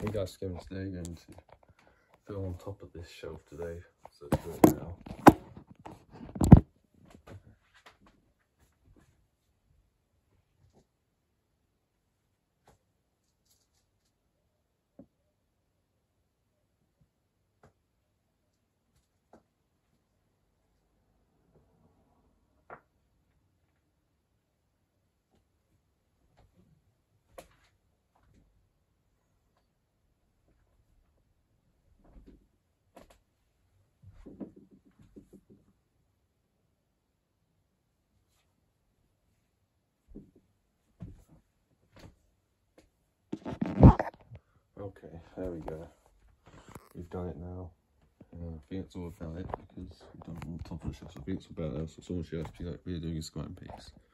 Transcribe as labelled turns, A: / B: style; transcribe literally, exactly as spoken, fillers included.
A: Hey guys, Kevin today, going to film on top of this shelf today, so let's do it now. Okay, there we go. We've done it now. Uh, I think it's all about it because we've done it on top of the shelf. So I think it's about us. It's almost just like we're doing a squatting piece.